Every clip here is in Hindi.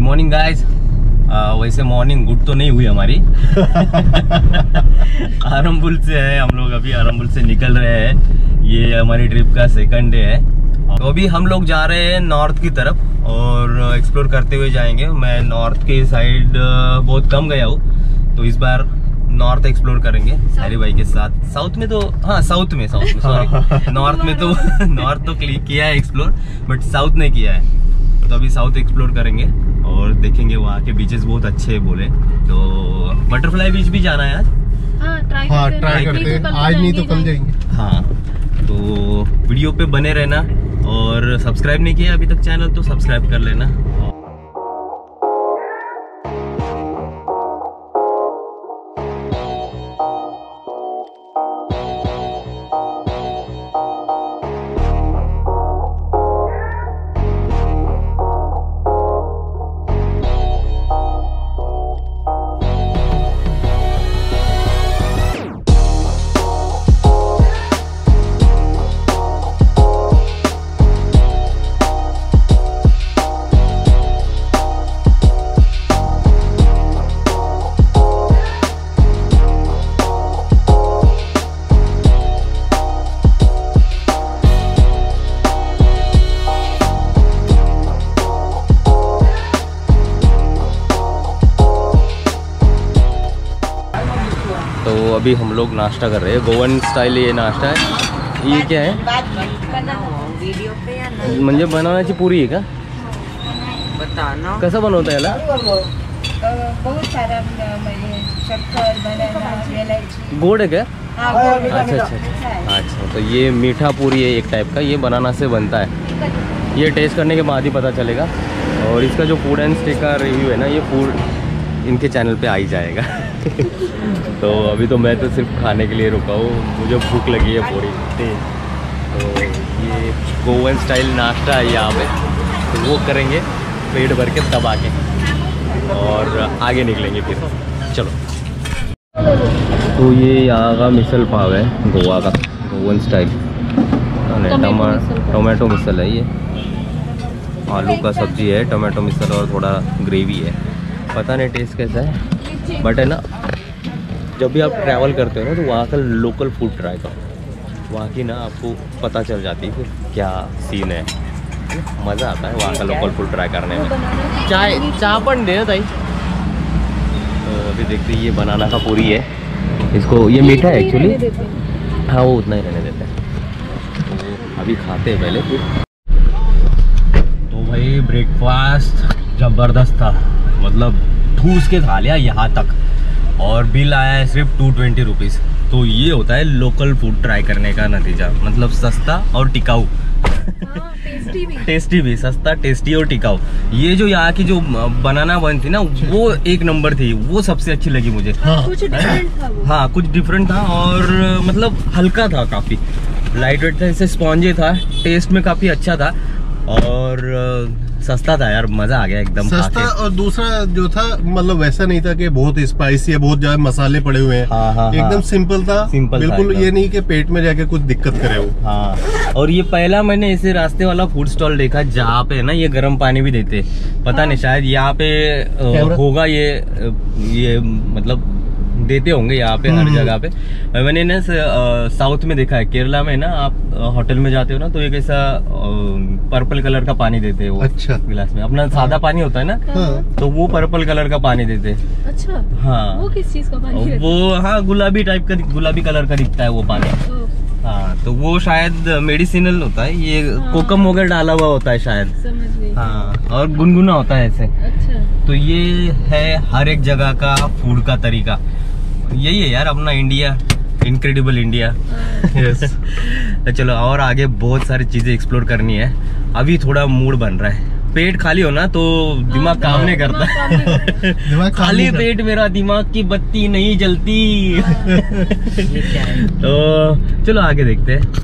Morning guys. वैसे मॉर्निंग गुड तो नहीं हुई हमारी। आरंबुल से है, हम लोग अभी आरंबुल से निकल रहे हैं। ये हमारी ट्रिप का सेकंड डे है। तो अभी हम लोग जा रहे हैं नॉर्थ की तरफ और एक्सप्लोर करते हुए जाएंगे। मैं नॉर्थ के साइड बहुत कम गया हूँ, तो इस बार नॉर्थ एक्सप्लोर करेंगे हरी भाई के साथ। साउथ में तो हाँ, साउथ में सॉरी नॉर्थ में तो नॉर्थ तो किया है एक्सप्लोर, बट साउथ नहीं किया है। तो अभी साउथ एक्सप्लोर करेंगे और देखेंगे। वहाँ के बीचेस बहुत अच्छे हैं बोले, तो बटरफ्लाई बीच भी जाना है आज। ट्राई करते हैं, आज नहीं तो कल जाएंगे। हाँ, तो वीडियो पे बने रहना और सब्सक्राइब नहीं किया अभी तक चैनल तो सब्सक्राइब कर लेना। तो अभी हम लोग नाश्ता कर रहे हैं, गोवन स्टाइल ये नाश्ता है। ये क्या है? म्हणजे बनानाची पुरी आहे का? कसं बनवता याला? बहुत सारा शक्कर, बनाना, वेलायची। गोड है क्या? अच्छा। अच्छा, तो ये मीठा पूरी है एक टाइप का, ये बनाना से बनता है। ये टेस्ट करने के बाद ही पता चलेगा। और इसका जो फूड एंड स्टे का रिव्यू है ना, ये फूड इनके चैनल पे आ ही जाएगा। तो अभी तो मैं तो सिर्फ खाने के लिए रुका हूँ, मुझे भूख लगी है पूरी। तो ये गोवन स्टाइल नाश्ता है यहाँ पे, तो वो करेंगे पेट भर के तब आके और आगे निकलेंगे फिर। चलो। तो ये यहाँ का मिसल पाव है, गोवा का गोवन स्टाइल। टोमेटो मिसल है ये, आलू का सब्जी है, टोमेटो मिसल और थोड़ा ग्रेवी है। पता नहीं टेस्ट कैसा है, बट है ना, जब भी आप ट्रैवल करते हो ना तो वहाँ का लोकल फूड ट्राई करो। वहाँ की ना आपको पता चल जाती है फिर क्या सीन है। मज़ा आता है वहाँ का लोकल फूड ट्राई करने में। चाय पण दे ताई। तो अभी देखते हैं, ये बनाना का पूरी है। इसको ये मीठा है एक्चुअली। हाँ, वो उतना ही रहने देते हैं। तो अभी खाते हैं पहले फिर। तो भाई ब्रेकफास्ट ज़बरदस्त था, मतलब ठूस के खा लिया यहाँ तक। और बिल आया है सिर्फ 220 रुपीज़। तो ये होता है लोकल फूड ट्राई करने का नतीजा, मतलब सस्ता और टिकाऊ। टेस्टी भी, सस्ता, टेस्टी और टिकाऊ। ये जो यहाँ की जो बनाना बन थी ना, वो एक नंबर थी, वो सबसे अच्छी लगी मुझे। कुछ डिफरेंट था वो। हाँ, कुछ डिफरेंट था और मतलब हल्का था, काफ़ी लाइट वेट था, इससे स्पॉन्जी था, टेस्ट में काफ़ी अच्छा था और सस्ता था यार। मजा आ गया एकदम सस्ता। और दूसरा जो था, मतलब वैसा नहीं था कि बहुत स्पाइसी है, बहुत ज्यादा मसाले पड़े हुए हैं। हाँ, एकदम सिंपल था, बिल्कुल। था ये नहीं कि पेट में जाके कुछ दिक्कत करे वो। हाँ, और ये पहला मैंने ऐसे रास्ते वाला फूड स्टॉल देखा जहाँ पे ना ये गर्म पानी भी देते। पता नहीं, शायद यहाँ पे होगा ये मतलब देते होंगे यहाँ पे हर जगह पे। मैंने ना साउथ में देखा है, केरला में ना आप होटल में जाते हो ना तो एक ऐसा पर्पल कलर का पानी देते हैं वो। अच्छा। गिलास में अपना सादा पानी होता है ना, तो वो पर्पल कलर का पानी देते हैं। अच्छा। हाँ, वो किस चीज का पानी? वो हाँ, गुलाबी टाइप का, गुलाबी कलर का दिखता है वो पानी। हाँ, तो वो शायद मेडिसिनल होता है। ये कोकम वगैरह डाला हुआ होता है शायद। समझ गई। हाँ, और गुनगुना होता है ऐसे। अच्छा। तो ये है हर एक जगह का फूड का तरीका। यही है यार अपना इंडिया, इनक्रेडिबल इंडिया। तो चलो, और आगे बहुत सारी चीजें एक्सप्लोर करनी है। अभी थोड़ा मूड बन रहा है, पेट खाली हो ना तो दिमाग काम नहीं करता। खाली पेट मेरा दिमाग की बत्ती नहीं जलती। तो चलो आगे देखते हैं।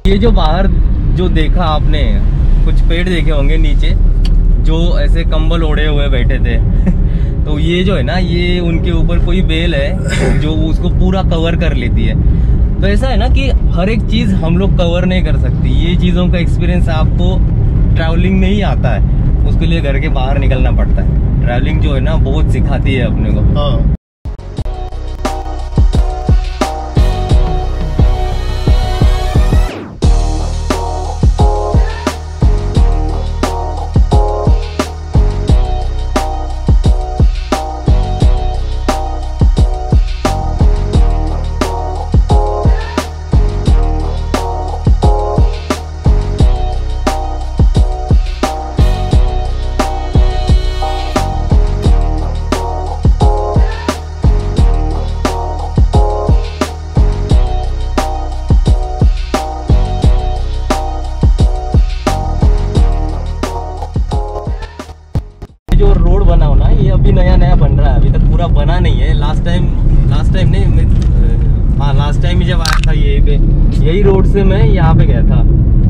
ये जो बाहर जो देखा आपने, कुछ पेड़ देखे होंगे नीचे जो ऐसे कंबल ओढ़े हुए बैठे थे तो ये जो है ना, ये उनके ऊपर कोई बेल है जो उसको पूरा कवर कर लेती है। तो ऐसा है ना कि हर एक चीज हम लोग कवर नहीं कर सकती। ये चीजों का एक्सपीरियंस आपको ट्रैवलिंग में ही आता है, उसके लिए घर के बाहर निकलना पड़ता है। ट्रैवलिंग जो है ना बहुत सिखाती है अपने को। हाँ। जो रोड बना हो ना, ये अभी नया नया बन रहा है, अभी तक पूरा बना नहीं है। लास्ट टाइम नहीं, हाँ लास्ट टाइम जब आया था यही पे, यही रोड से मैं यहाँ पे गया था,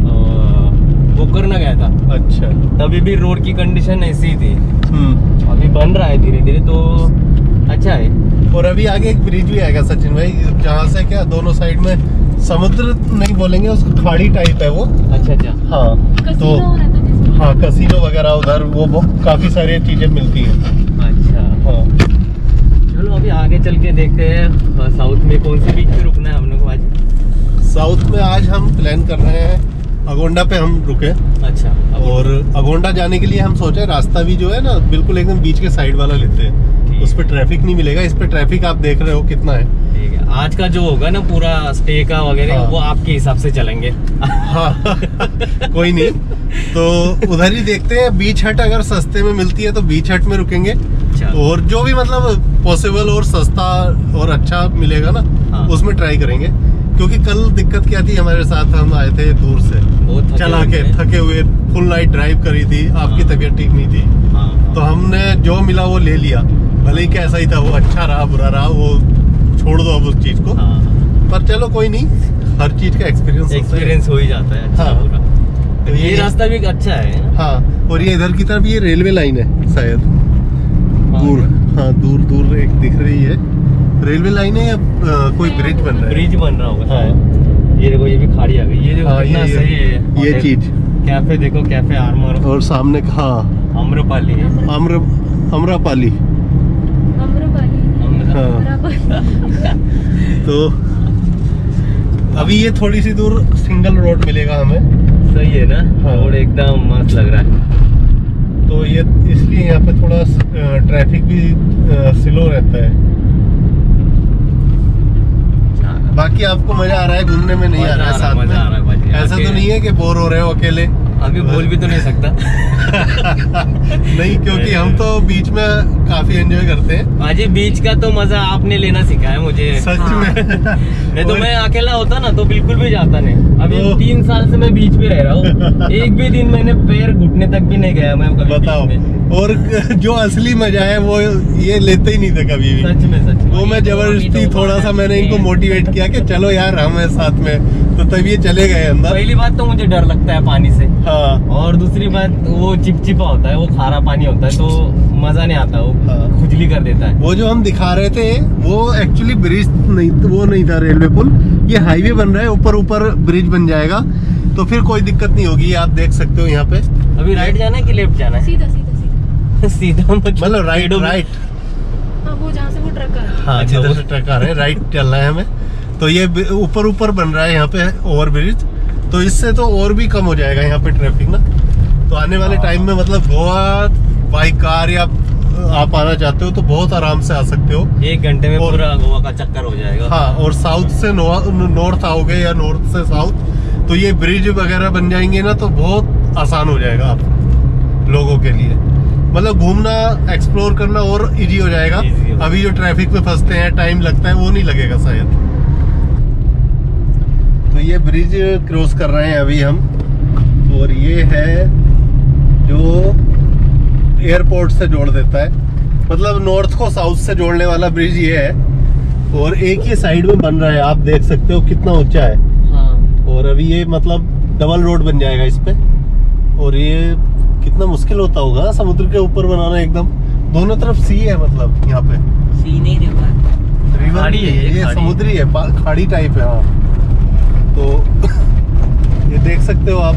गोकर्ण गया था। अच्छा। तभी भी रोड की कंडीशन ऐसी ही थी। अभी बन रहा है धीरे धीरे, तो अच्छा है। और अभी आगे एक ब्रिज भी आएगा सचिन भाई, जहाँ से क्या दोनों साइड में समुद्र नहीं बोलेंगे, उसको खाड़ी टाइप है वो। अच्छा अच्छा। हाँ तो हाँ कसीनो वगैरह उधर वो काफी सारी चीजें मिलती हैं। अच्छा हाँ चलो अभी आगे चल के देखते हैं साउथ में कौन से बीच पे रुकना है हम लोग को आज। साउथ में आज हम प्लान कर रहे हैं अगोंडा पे हम रुके। अच्छा। और अगोंडा जाने के लिए हम सोचे रास्ता भी जो है ना बिल्कुल एकदम बीच के साइड वाला लेते हैं, उस पर ट्रैफिक नहीं मिलेगा। इस पे ट्रैफिक आप देख रहे हो कितना है। ठीक है, आज का जो होगा ना पूरा स्टे का वगैरह, हाँ। वो आपके हिसाब से चलेंगे। हाँ कोई नहीं, तो उधर ही देखते हैं। बीच हट अगर सस्ते में मिलती है तो बीच हट में रुकेंगे। अच्छा। और जो भी मतलब पॉसिबल और सस्ता और अच्छा मिलेगा ना, हाँ। उसमें ट्राई करेंगे। क्योंकि कल दिक्कत क्या थी हमारे साथ, हम आए थे दूर से बहुत चला के थके हुए, फुल नाइट ड्राइव करी थी, आपकी हाँ। तबीयत ठीक नहीं थी। हाँ। तो हमने जो मिला वो ले लिया, भले ही कैसा ही था, वो अच्छा रहा बुरा रहा, वो छोड़ दो अब उस चीज को। हाँ। पर चलो कोई नहीं, हर चीज का एक्सपीरियंस हो ही जाता है। अच्छा। हाँ। पूरा तो ये रास्ता भी अच्छा है। हाँ। और ये इधर की तरफ ये रेलवे लाइन है शायद, दूर। हाँ दूर दूर एक दिख रही है रेलवे लाइन है, या कोई ब्रिज बन रहा है। ब्रिज बन रहा होगा। हाँ। ये देखो, ये भी खाड़ी आ गई। ये देखो हाँ, कितना सही है ये चीज। कैफे देखो, कैफे आर्मर। और सामने हाँ आम्रपाली है। अमरापाली। हाँ। तो अभी ये थोड़ी सी दूर सिंगल रोड मिलेगा हमें। सही है ना। हाँ। रोड एकदम मस्त लग रहा है। तो ये इसलिए यहाँ पे थोड़ा ट्रैफिक भी स्लो रहता है। बाकी आपको मजा आ रहा है घूमने में? नहीं आ रहा है साथ में? मजा आ रहा है भाई। ऐसा तो नहीं है कि बोर हो रहे हो अकेले? अभी बोल भी तो नहीं सकता। नहीं, क्योंकि हम तो बीच में काफी एंजॉय करते हैं। भाजी बीच का तो मजा आपने लेना सिखाया मुझे। सच में। नहीं तो मैं अकेला होता ना तो बिल्कुल भी जाता नहीं। अभी 3 साल से मैं बीच पे रह रहा हूँ, एक भी दिन मैंने पैर घुटने तक भी नहीं गया मैं कभी। बताओ। और जो असली मजा है वो ये लेते ही नहीं थे कभी भी। सच में। वो मैं जबरदस्ती थोड़ा सा मैंने इनको मोटिवेट किया कि चलो यार हम हैं साथ में, तो तब ये चले गए अंदर। पहली बात तो मुझे डर लगता है पानी से। हाँ। और दूसरी बात वो चिपचिपा होता है, वो खारा पानी होता है, तो मजा नहीं आता, वो हाँ। खुजली कर देता है। वो जो हम दिखा रहे थे वो एक्चुअली ब्रिज नहीं, वो नहीं था रेलवे पुल, ये हाईवे बन रहा है, ऊपर ब्रिज बन जाएगा तो फिर कोई दिक्कत नहीं होगी। आप देख सकते हो यहाँ पे। अभी राइट जाना है कि लेफ्ट जाना है? सीधा सीधा मतलब राइट। हाँ, वो जहाँ से वो ट्रक आ रहा है। हाँ, अच्छा, जिधर वो- से ट्रक आ रहे हैं राइट चलना है हमें। तो ये ऊपर बन रहा है यहाँ पे ओवर ब्रिज, तो इससे तो और भी कम हो जाएगा यहाँ पे ट्रैफिक ना। तो आने वाले टाइम में मतलब गोवा बाई कार या आप आना चाहते हो तो बहुत आराम से आ सकते हो। 1 घंटे में और- पूरा गोवा का चक्कर हो जाएगा। हाँ, और साउथ से नॉर्थ आओगे या नॉर्थ से साउथ, तो ये ब्रिज वगैरह बन जाएंगे ना तो बहुत आसान हो जाएगा आप लोगों के लिए। मतलब घूमना, एक्सप्लोर करना और इजी हो जाएगा। Easy हो। अभी जो ट्रैफिक में फंसते हैं, टाइम लगता है, वो नहीं लगेगा शायद। तो ये ब्रिज क्रॉस कर रहे हैं अभी हम, और ये है जो एयरपोर्ट से जोड़ देता है, मतलब नॉर्थ को साउथ से जोड़ने वाला ब्रिज ये है। और एक ही साइड में बन रहा है, आप देख सकते हो कितना ऊंचा है। हाँ। और अभी ये मतलब डबल रोड बन जाएगा इस पे। और ये कितना मुश्किल होता होगा समुद्र के ऊपर बनाना, एकदम दोनों तरफ सी है, मतलब यहाँ पे सी नहीं रिवर खाड़ी है, ये खाड़ी। समुद्री है, खाड़ी टाइप है। हाँ तो ये देख सकते हो आप।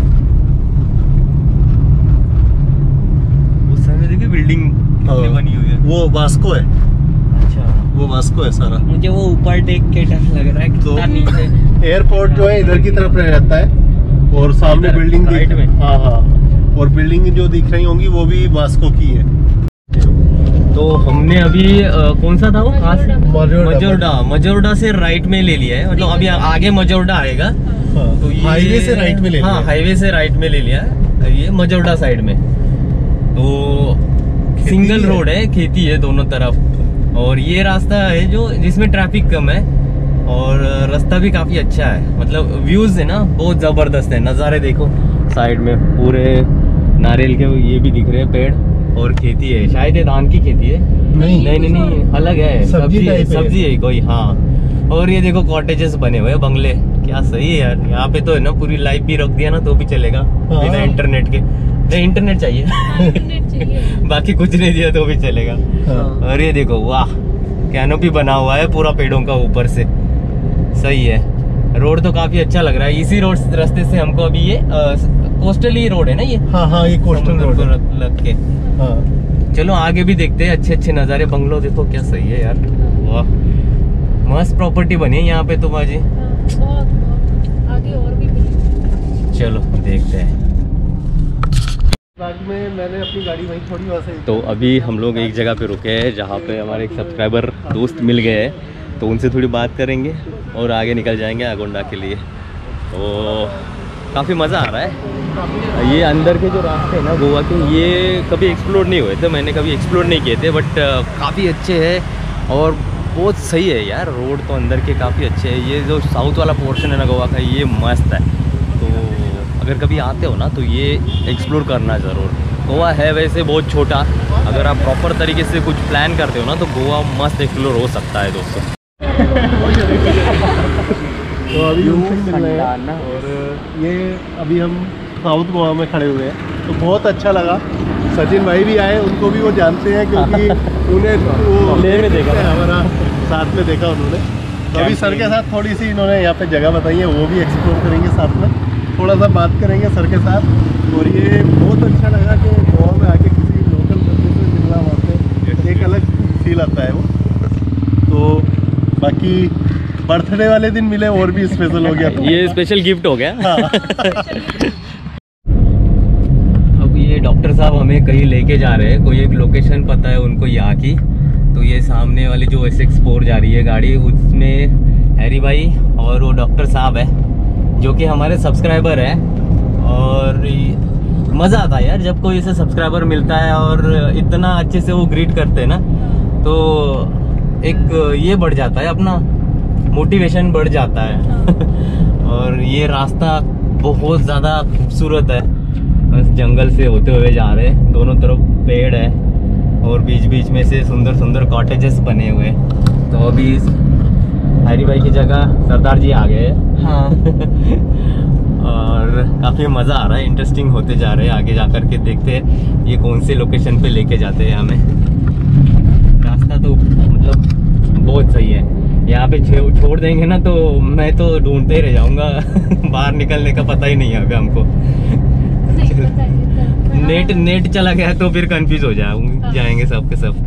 उस साइड में देखिए बिल्डिंग कितनी बनी हुई है। वो वास्को है, अच्छा, वो वास्को है सारा। मुझे वो ऊपर देख के डर लग रहा है तो कितना नीचे। एयरपोर्ट जो है इधर की तरफ रहता है और सामने इधर, बिल्डिंग राइट में। हाँ हाँ, और बिल्डिंग जो दिख रही होंगी वो भी वास्को की है। तो हमने अभी कौन सा था वो खास मजोर्डा। मजोर्डा से राइट में ले लिया है, मतलब अभी आगे मजोर्डा आएगा। हाँ, तो ये हाईवे से राइट में ले लिया हाँ, है। हाईवे से राइट में ले लिया है, ये मजोर्डा साइड में। तो सिंगल रोड है, खेती है दोनों तरफ, और ये रास्ता है जो जिसमें ट्रैफिक कम है और रास्ता भी काफी अच्छा है। मतलब व्यूज है ना बहुत जबरदस्त है, नज़ारे देखो साइड में पूरे नारियल के ये भी दिख रहे हैं पेड़, और खेती है, शायद ये धान की खेती है। नहीं अलग है, सब्जी है, type है। सब्जी है कोई। हाँ, और ये देखो कॉटेजेस बने हुए हैं, बंगले, क्या सही है यार। यहाँ पे तो है ना पूरी लाइफ भी रख दिया ना तो भी चलेगा बिना इंटरनेट के। नहीं, इंटरनेट चाहिए इंटरनेट चाहिए। बाकी कुछ नहीं दिया तो भी चलेगा। हाँ। और ये देखो वाह, कैनोपी बना हुआ है पूरा पेड़ों का ऊपर से, सही है। रोड तो काफी अच्छा लग रहा है। इसी रोड रास्ते से हमको अभी ये कोस्टल ही रोड है ना ये, हाँ ये कोस्टल समुद्र रोड को है। लग के। हाँ चलो आगे भी देखते हैं, अच्छे अच्छे नज़ारे। बंगलो देखो क्या सही है यार, वाह मस्त प्रॉपर्टी बनी है यहाँ पे तो बाजी। बहुत बहुत आगे और भी मिली। चलो देखते हैं। बाद में मैंने अपनी गाड़ी वहीं छोड़ी, वहाँ से। तो अभी हम लोग एक जगह पे रुके हैं जहाँ पे हमारे एक सब्सक्राइबर दोस्त मिल गए हैं, तो उनसे थोड़ी बात करेंगे और आगे निकल जाएंगे अगोंडा के लिए। तो काफ़ी मज़ा आ रहा है। ये अंदर के जो रास्ते हैं ना गोवा के, ये कभी एक्सप्लोर नहीं हुए थे, मैंने कभी एक्सप्लोर नहीं किए थे, बट काफ़ी अच्छे हैं और बहुत सही है यार। रोड तो अंदर के काफ़ी अच्छे हैं। ये जो साउथ वाला पोर्शन है ना गोवा का, ये मस्त है। तो अगर कभी आते हो ना तो ये एक्सप्लोर करना ज़रूर। गोवा है वैसे बहुत छोटा, अगर आप प्रॉपर तरीके से कुछ प्लान करते हो ना तो गोवा मस्त एक्सप्लोर हो सकता है दोस्तों। तो अभी उनसे मिल रहे हैं और ये अभी हम साउथ गोवा में खड़े हुए हैं, तो बहुत अच्छा लगा। सचिन भाई भी आए, उनको भी वो जानते हैं क्योंकि उन्हें वो लेह में देखा था। हमारा साथ में देखा उन्होंने। तो अभी सर के साथ थोड़ी सी इन्होंने यहाँ पे जगह बताई है, वो भी एक्सप्लोर करेंगे, साथ में थोड़ा सा बात करेंगे सर के साथ। और ये बहुत अच्छा लगा कि गोवा में आके किसी लोकल बंदे से मिलना, वहाँ पे एक अलग फील आता है वो। तो बाकी बर्थडे वाले दिन मिले और भी स्पेशल हो गया। ये स्पेशल गिफ्ट हो गया। हाँ। अब ये डॉक्टर साहब हमें कहीं लेके जा रहे हैं, कोई एक लोकेशन पता है उनको यहाँ की। तो ये सामने वाली जो SX4 जा रही है गाड़ी, उसमें हैरी भाई और वो डॉक्टर साहब है जो कि हमारे सब्सक्राइबर है। और मज़ा आता है यार जब कोई ऐसे सब्सक्राइबर मिलता है और इतना अच्छे से वो ग्रीट करते हैं ना, तो एक ये बढ़ जाता है, अपना मोटिवेशन बढ़ जाता है। और ये रास्ता बहुत ज़्यादा खूबसूरत है, बस जंगल से होते हुए जा रहे हैं, दोनों तरफ पेड़ है और बीच बीच में से सुंदर सुंदर कॉटेजेस बने हुए हैं। तो अभी हैरी भाई की जगह सरदार जी आ गए हैं। हाँ और काफ़ी मज़ा आ रहा है, इंटरेस्टिंग होते जा रहे हैं। आगे जा कर के देखते हैं ये कौन से लोकेशन पे लेके जाते हैं हमें। रास्ता तो मतलब बहुत सही है, यहाँ पे छोड़ देंगे ना तो मैं तो ढूंढते ही रह जाऊंगा। बाहर निकलने का पता ही नहीं है अभी हमको। नहीं पता है नेट चला गया तो फिर कंफ्यूज हो जाएंगे सब के सब।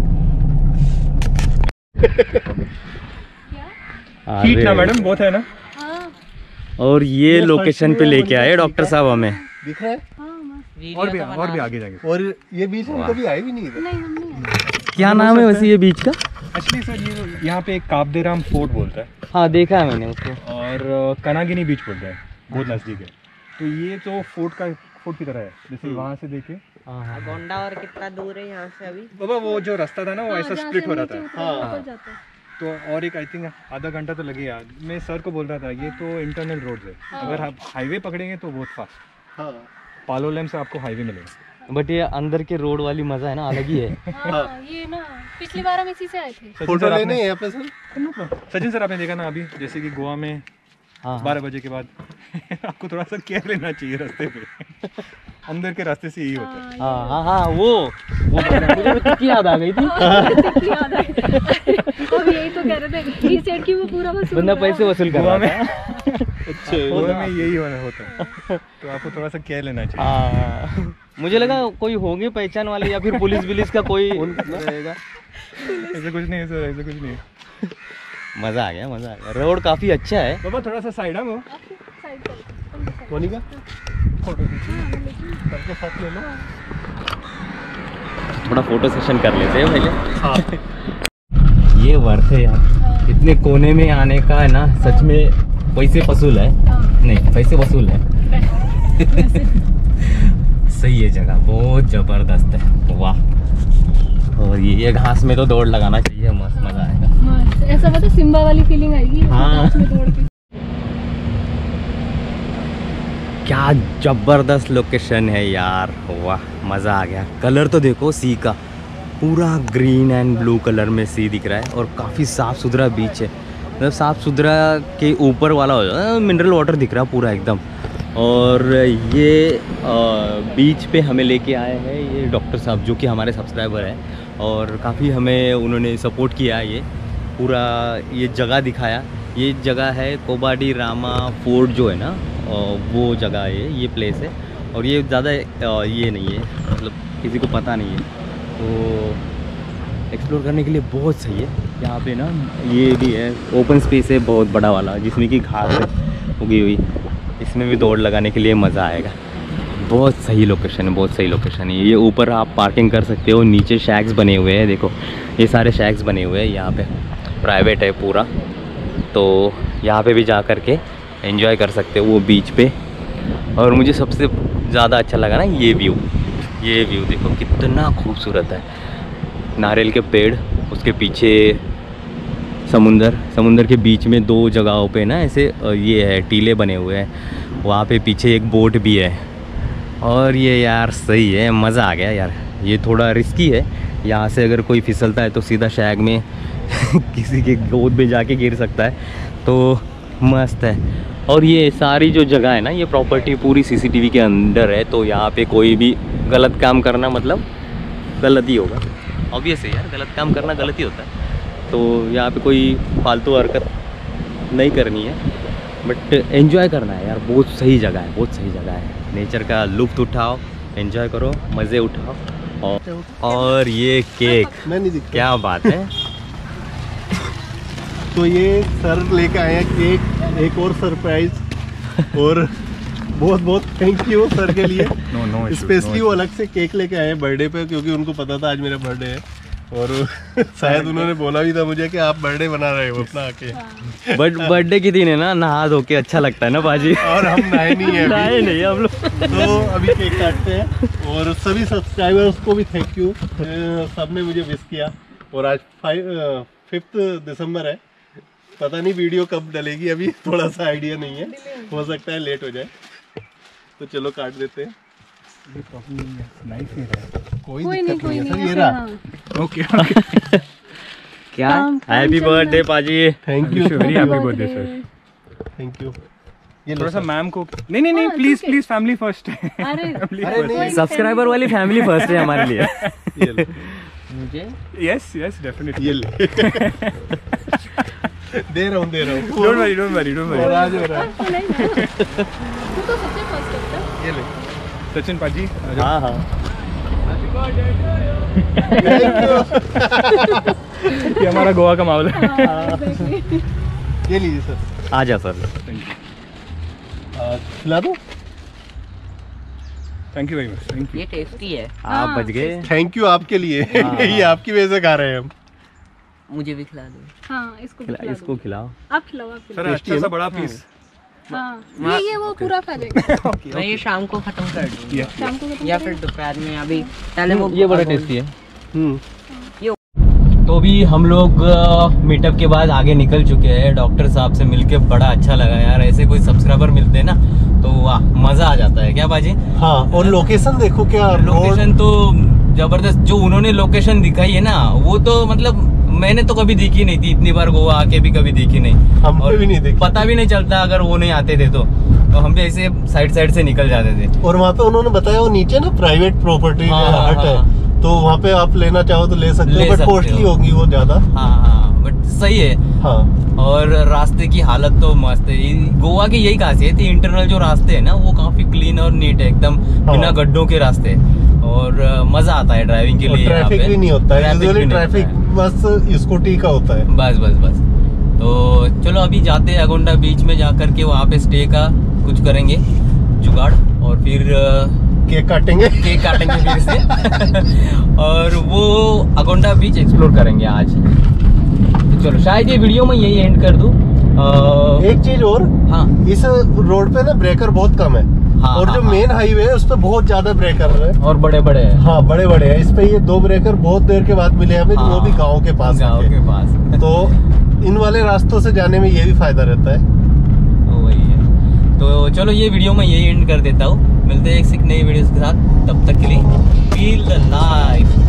हीट ना मैडम बहुत है ना। हाँ और ये लोकेशन पे लेके आए डॉक्टर साहब हमें। दिख रहा है। हाँ मस्त। और भी आगे जाएंगे। और ये बीच में कभी आए भी नहीं इधर। नहीं हम नहीं क्या नाम है वैसे ये बीच का? एक्चुअली सर ये यहाँ पे एक काबदेराम फोर्ट बोलता है हाँ देखा है मैंने उसको। और कनागिनी बीच बोलता है, बहुत नज़दीक है। तो ये तो फोर्ट की तरह है, जैसे वहाँ से देखे गोंडा और कितना दूर है यहाँ से अभी? बाबा वो जो रास्ता था ना वो ऐसा स्प्लिट हो रहा था। हाँ जाता है। तो और एक आई थिंक आधा घंटा तो लगेगा। मैं सर को बोल रहा था ये तो इंटरनल रोड है, अगर आप हाईवे पकड़ेंगे तो बहुत फास्ट। हाँ पालोलेम से आपको हाईवे मिलेगा। बट ये अंदर के रोड वाली मजा है ना अलग ही है। हाँ ये ना पिछली बार हम इसी से आए थे। फोटो लेने हैं यहाँ पे सर। सचिन सर आपने देखा ना अभी जैसे कि गोवा में हाँ। 12 बजे के बाद आपको थोड़ा सा केयर लेना चाहिए रास्ते पे। अंदर के रास्ते से यही होता है। हाँ हाँ हाँ, वो मुझे टिक्की याद आ गई थी। टिक्की याद आई। अब यही तो कह रहे थे इस साइड की वो पूरा वसूल बंदा रहा है। पैसे वसूल कर गोवा रहा में था। गोवा में यही होता है, तो आपको थोड़ा सा केयर लेना चाहिए। हाँ, मुझे लगा कोई होंगे पहचान वाले या फिर पुलिस का कोई रहेगा। ऐसा कुछ नहीं है सर, ऐसा कुछ नहीं है। मज़ा आ गया, मज़ा आ गया। रोड काफ़ी अच्छा है। बाबा थोड़ा सा साइड है वो। साइड कर। मोनिका फोटो सबके साथ ले लो। थोड़ा फोटो सेशन कर लेते हैं पहले। हाँ ये वर्थ है यार, इतने कोने में आने का है ना, सच में पैसे वसूल है। नहीं, पैसे वसूल है। सही है जगह, बहुत जबरदस्त है। वाह। और ये घास में तो दौड़ लगाना चाहिए, मस्त मजा आएगा। मस्त, ऐसा पता सिम्बा वाली फीलिंग आएगी। हाँ। घास में दौड़ के। क्या जबरदस्त लोकेशन है यार, वाह मज़ा आ गया। कलर तो देखो सी का, पूरा ग्रीन एंड ब्लू कलर में सी दिख रहा है और काफ़ी साफ़ सुथरा बीच है। मतलब साफ़ सुथरा के ऊपर वाला हो जाए, मिनरल वाटर दिख रहा है पूरा एकदम। और ये बीच पे हमें लेके आए हैं ये डॉक्टर साहब, जो कि हमारे सब्सक्राइबर हैं और काफ़ी हमें उन्होंने सपोर्ट किया। ये पूरा ये जगह दिखाया। ये जगह है कोबाडी रामा फोर्ट जो है ना, वो जगह है, ये प्लेस है। और ये ज़्यादा ये नहीं है, मतलब किसी को पता नहीं है, तो एक्सप्लोर करने के लिए बहुत सही है। यहाँ पे ना ये भी है, ओपन स्पेस है बहुत बड़ा वाला, जिसमें कि घास है उगी हुई। इसमें भी दौड़ लगाने के लिए मज़ा आएगा। बहुत सही लोकेशन है, बहुत सही लोकेशन है। ये ऊपर आप पार्किंग कर सकते हो, नीचे शैक्स बने हुए हैं। देखो ये सारे शैक्स बने हुए हैं, यहाँ पे प्राइवेट है पूरा, तो यहाँ पे भी जा कर के एंजॉय कर सकते हो वो बीच पे। और मुझे सबसे ज़्यादा अच्छा लगा ना ये व्यू देखो कितना खूबसूरत है। नारियल के पेड़, उसके पीछे समुंदर के बीच में दो जगहों पे ना ऐसे ये है टीले बने हुए हैं, वहाँ पे पीछे एक बोट भी है। और ये यार सही है, मज़ा आ गया यार। ये थोड़ा रिस्की है, यहाँ से अगर कोई फिसलता है तो सीधा शैग में किसी के गोद में जाके गिर सकता है, तो मस्त है। और ये सारी जो जगह है ना, ये प्रॉपर्टी पूरी CCTV के अंदर है, तो यहाँ पे कोई भी गलत काम करना मतलब गलत ही होगा। ऑब्वियस है यार, गलत काम करना गलत ही होता है, तो यहाँ पे कोई फालतू हरकत नहीं करनी है, बट एंजॉय करना है यार। बहुत सही जगह है, बहुत सही जगह है। नेचर का लुत्फ़ उठाओ, एंजॉय करो, मज़े उठाओ। और ये केक, मैं नहीं दिखता। क्या बात है। तो ये सर लेके आए हैं केक, एक और सरप्राइज। और बहुत बहुत थैंक यू सर के लिए। नो स्पेशली वो अलग से केक लेके आए हैं बर्थडे पे, क्योंकि उनको पता था आज मेरा बर्थडे है। और शायद उन्होंने बोला भी था मुझे कि आप बर्थडे बना रहे हो अपना आके। बट बर्थडे के दिन है ना, नहा धो के अच्छा लगता है ना बाजी। और हम नहाए नहीं है, नहाए नहीं हम लोग। तो अभी केक काटते हैं। और सभी सब्सक्राइबर्स को भी थैंक यू, सबने मुझे विश किया। और आज 5 दिसंबर है, पता नहीं वीडियो कब डलेगी, अभी थोड़ा सा आइडिया नहीं है, हो सकता है लेट हो जाए। तो चलो काट देते हैं। कोई दिक्कत नहीं है सर, ये रहा। ओके क्या हैप्पी बर्थडे पाजी। Thank you, very happy birthday sir. Thank you. ये थोड़ा सा मैम को नहीं प्लीज फैमिली फर्स्ट। अरे सब्सक्राइबर वाली फैमिली फर्स्ट है हमारे लिए। मुझे यस डेफिनेटली। ये ले दे रहा हूँ डोंट वरी और आज हो रहा है। तू तो सबसे फर्स्ट करता है। ये ले सचिन पाजी। हाँ हाँ, ये हमारा गोवा का माहौल है। ये लीजिए सर, आ जा सर। खिला दो। Thank you very much. Thank you. ये टेस्टी है, आप बच गए। थैंक यू आपके लिए। ये आपकी वजह से खा रहे हैं हम। मुझे भी खिला दो। हाँ, इसको भी खिला इसको दो। खिलाओ। आप खिलाओ, आप सर खिलाओ। अच्छा सा बड़ा पीस। हाँ, ये वो पूरा खा लेगा। मैं ये शाम को खत्म कर दूंगा, शाम को खत्म या करेंगे। फिर दोपहर में। अभी पहले वो ये बड़ा टेस्टी है। हम्म, तो भी हम लोग मीटअप के बाद आगे निकल चुके हैं। डॉक्टर साहब से मिलके बड़ा अच्छा लगा यार। ऐसे कोई सब्सक्राइबर मिलते हैं ना तो वाह, मजा आ जाता है। क्या बाजी? हाँ। और लोकेशन देखो क्या, लोकेशन तो जबरदस्त। जो उन्होंने लोकेशन दिखाई है ना, वो तो मतलब मैंने तो कभी देखी नहीं थी, इतनी बार गोवा आके भी कभी देखी नहीं। हमने भी नहीं देखी। पता भी नहीं चलता अगर वो नहीं आते थे तो हम भी ऐसे साइड से निकल जाते थे। और वहाँ पे उन्होंने बताया वो नीचे ना प्राइवेट प्रॉपर्टी हाँ, हट है, हाँ। तो वहाँ पे आप लेना चाहो तो ले सकते ले हो, बट सकते कॉस्टली हो। होगी वो ज्यादा। हाँ बट सही है। हाँ और रास्ते की हालत तो मस्त है। गोवा की यही खासियत है, इंटरनल जो रास्ते हैं ना वो काफी क्लीन और नीट है एकदम, बिना गड्ढों के रास्ते। और मजा आता है ड्राइविंग के लिए। ट्रैफिक भी नहीं होता है, यूजुअली ट्रैफिक बस स्कूटी का होता है। बस तो चलो अभी जाते हैं अगोंडा बीच में, जाकर के वहाँ पे स्टे का कुछ करेंगे जुगाड़, और फिर केक काटेंगे फिर से और वो अगोंडा बीच एक्सप्लोर करेंगे आज। तो चलो शायद ये वीडियो में यही एंड कर दूं। एक चीज और, हाँ इस रोड पे ना ब्रेकर बहुत कम है। हाँ, और जो हाँ, मेन हाईवे है उस पे बहुत ज्यादा ब्रेकर है। और बड़े हैं। हाँ बड़े है। इस पे ये 2 ब्रेकर बहुत देर के बाद मिले हमें, वो भी गाँव के पास गाँव के पास। तो इन वाले रास्तों से जाने में ये भी फायदा रहता है। वही है। तो चलो ये वीडियो में यही एंड कर देता हूँ, मिलते हैं एक नई वीडियो के साथ, तब तक के लिए फील द लाइफ।